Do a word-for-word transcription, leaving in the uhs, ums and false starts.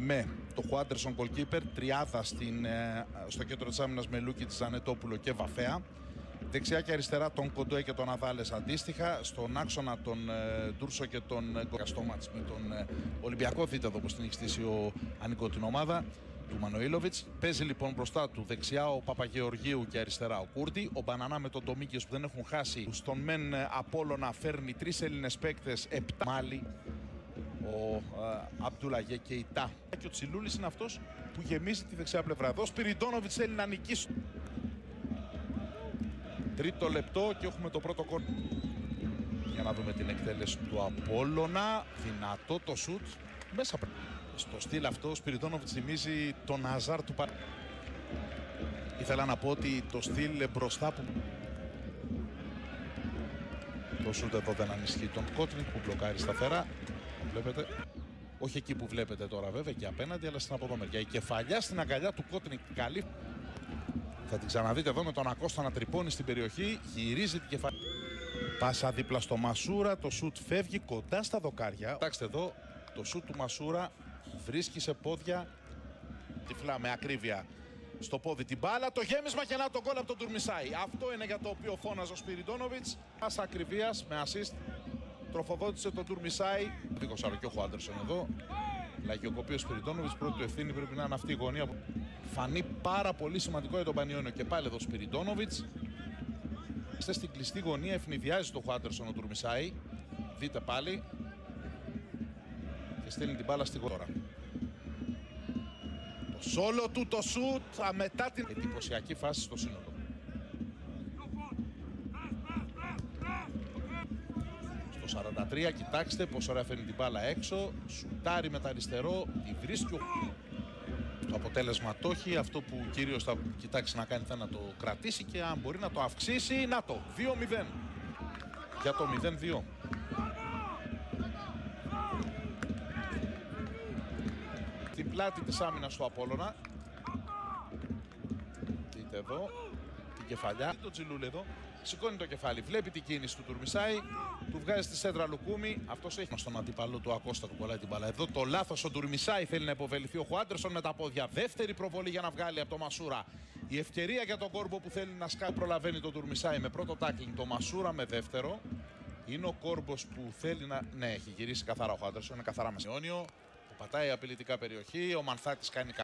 με το Χουάντερσον goalkeeper, τριάδα στην, στο κέντρο της άμυνας με Λούκη, Τζανετόπουλο και Βαφέα. Δεξιά και αριστερά τον Κοντόε και τον Αβάλες αντίστοιχα. Στον άξονα τον ε, Ντούρσο και τον Γκογκαστό μάτς με τον ε, Ολυμπιακό. Δείτε εδώ πως την έχει στήσει ο Ανικό την ομάδα του Μανοήλοβιτς. Παίζει λοιπόν μπροστά του δεξιά ο Παπαγεωργίου και αριστερά ο Κούρτη. Ο Μπανανά με τον Ντομίκιος που δεν έχουν χάσει. Στον μεν Απόλλωνα φέρνει τρεις Έλληνες παίκτες, επτά Μάλι. Ο ε, Αμπτούλαγε και η Τα. Και ο Τσιλούλης είναι αυτός που γεμίζει τη δεξιά πλευρά. Εδώ Σπυριδόνοβιτς θέλει να νικήσει. Τρίτο λεπτό και έχουμε το πρώτο κόρνερ. Για να δούμε την εκτέλεση του Απόλλωνα. Δυνατό το σουτ. Μέσα στο στυλ αυτό ο Σπυριδόνοβιτς θυμίζει τον Αζάρ του Παρ. Ήθελα να πω ότι το στυλ μπροστά που... Το σουτ εδώ δεν ανισχύει τον Κότρινγκ που μπλοκάρει σταθερά. Βλέπετε. Όχι εκεί που βλέπετε τώρα βέβαια και απέναντι, αλλά στην αποδομεριά. Η κεφαλιά στην αγκαλιά του Κότρινγκ καλή. Θα την ξαναδείτε εδώ με τον Ακώστα να τρυπώνει στην περιοχή. Γυρίζει την κεφαλιά. Πάσα δίπλα στο Μασούρα. Το σουτ φεύγει κοντά στα δοκάρια. Κοιτάξτε εδώ. Το σουτ του Μασούρα βρίσκει σε πόδια. Τυφλά με ακρίβεια στο πόδι την μπάλα. Το γέμισμα και να τον γκολ από τον Τουρμισάη. Αυτό είναι για το οποίο φώναζε ο Σπυριδόνοβιτς. Πάσα ακριβίας με assist. Τροφοδότησε τον Τουρμισάη. Δίκο και ο Χουάντερσον εδώ. Λαγιοκοπεί ο Σπυριδόνοβιτς. Πρώτη του ευθύνη πρέπει να είναι αυτή η γωνία. Φανεί πάρα πολύ σημαντικό για τον Πανιόνιο. Και πάλι εδώ Σπυριδόνοβιτς. Στην κλειστή γωνία ευνηδιάζει τον Χουάντερσον ο Τουρμισάη. Δείτε πάλι. Και στέλνει την μπάλα στη γωνία. Το σόλο του το σουτ μετά την εντυπωσιακή φάση στο σύνολο. Στο σαράντα τρία κοιτάξτε πως ωραία φέρνει την μπάλα έξω. Σουτάρει με τα αριστερό. Τη βρίσκει ο... Το αποτέλεσμα το έχει. Αυτό που κυρίως θα κοιτάξει να κάνει θα να το κρατήσει και αν μπορεί να το αυξήσει. Να το, δύο μηδέν για το μηδέν δύο. Την πλάτη της άμυνας του Απόλλωνα. Δείτε εδώ την κεφαλιά. Το Τσιλούλη εδώ σηκώνει το κεφάλι. Βλέπει την κίνηση του Τουρμισάη. Του βγάζει στη σέντρα Λουκούμι. Αυτός έχει στον αντίπαλο του Ακώστα του κολλάει την μπάλα. Εδώ το λάθος ο Τουρμισάη θέλει να υποβεληθεί ο Χουάντερσον με τα πόδια. Δεύτερη προβολή για να βγάλει από το Μασούρα. Η ευκαιρία για τον Κόρμπο που θέλει να σκάει προλαβαίνει τον Τουρμισάη με πρώτο τάκλινγκ. Το Μασούρα με δεύτερο. Είναι ο Κόρμπος που θέλει να. Ναι, έχει γυρίσει καθαρά ο Χουάντερσον. Είναι καθαρά Μασιόνιο. Που πατάει απειλητικά περιοχή. Ο Μανθάτης κάνει